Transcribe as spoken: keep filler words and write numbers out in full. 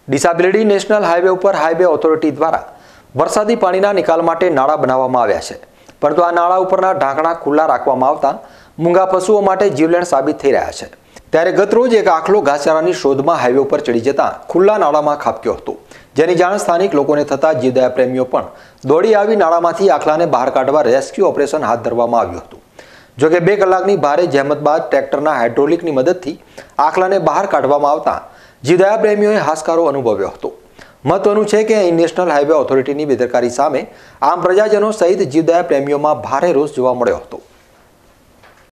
ડીસાબિલિટી national highway ઉપર highway authority દ્વારા વરસાદી પાણીના નિકાલ માટે નાળા બનાવવામાં આવ્યા છે, પરંતુ આ નાળા ઉપરના ઢાંકણા ખુલ્લા રાખવામાં આવતા મૂંગા પશુઓ માટે જીવલેણ સાબિત થઈ રહ્યા છે। ત્યારે ગતરોજ એક આખલો ઘાસચારાની શોધમાં હાઈવે ઉપર ચડી જતા ખુલ્લા નાળામાં ખાબક્યો હતો, જેની જાણ સ્થાનિક લોકોને થતા જીવદયા પ્રેમીઓ પણ દોડી આવી નાળામાંથી આખલાને બહાર કાઢવા રેસ્ક્યુ ઓપરેશન હાથ ધરવામાં આવ્યું હતું। જોકે બે કલાકની ભારે જહેમત બાદ ટ્રેક્ટરના હાઇડ્રોલિકની મદદથી આખલાને બહાર કાઢવામાં આવતા જીવદયા પ્રેમીઓએ હાશકારો અનુભવ્યો હતો। મહત્વનું છે કે અહીં નેશનલ હાઈવે ઓથોરિટીની બેદરકારી સામે આમ પ્રજાજનો સહિત જીવદયા પ્રેમીઓમાં ભારે રોષ જોવા મળ્યો હતો।